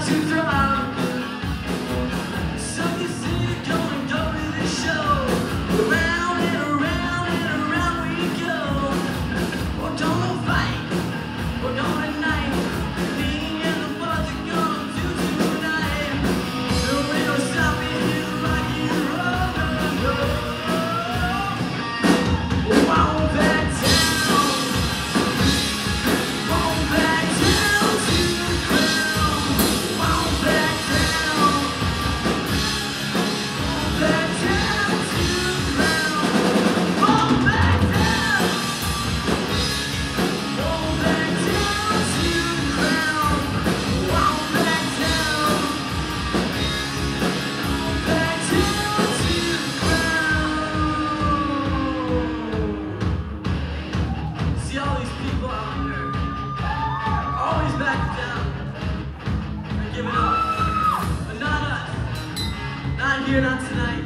Tucson. Some city going go to the show. Around and around and around we go. We're gonna fight, we're gonna night. Me and the boys are gonna do tonight. There ain't no stopping this rocky road. Won't back down, won't back down to the ground. Won't back down, won't back down to the ground. Won't back down, won't back down to the ground. Won't back down, won't back down to the ground. See all these people out there, always backing down and giving up, but not us, not here, not tonight.